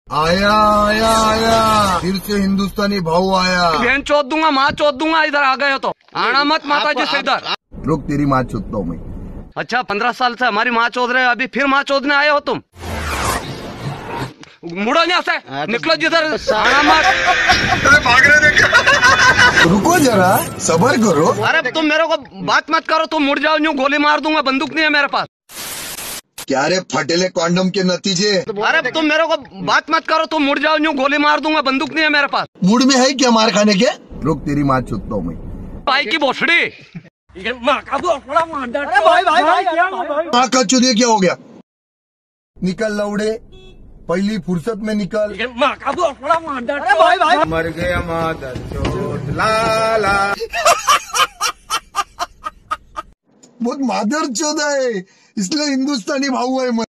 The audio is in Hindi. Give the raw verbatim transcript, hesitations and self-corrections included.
आया आया आया फिर से हिंदुस्तानी भाऊ आया। बहन चोद दूंगा, माँ चोद दूंगा। इधर आ गए हो तो आना मत माता जी से इधर। रुक, तेरी माँ चोदता हूँ मैं। अच्छा, पंद्रह साल से हमारी माँ चोद रहे, अभी फिर माँ चोदने आए हो तुम? मुड़ो यहाँ से, निकलो जिधर। आना मत। भाग रहे थे। रुको जरा, सबर करो। अरे तुम मेरे को बात मत करो, तुम मुड़ जाओ, यूं गोली मार दूंगा। बंदूक नहीं है मेरे पास। क्या रे फटेले कॉन्डम के नतीजे। अरे तुम मेरे को बात मत करो, तुम मुड़ जाओ, यूं गोली मार दूंगा। बंदूक नहीं है मेरे पास। मूड में है क्या मार खाने के? रुक, तेरी माँ चोदता हूँ मैं। भाई की भोसड़ी। माँ का चुदिया क्या हो गया? निकल लौड़े, पहली फुर्सत में निकल। मर गया मादर चोद लाला। बहुत मादर चोद है, इसलिए हिंदुस्तानी भाऊ है।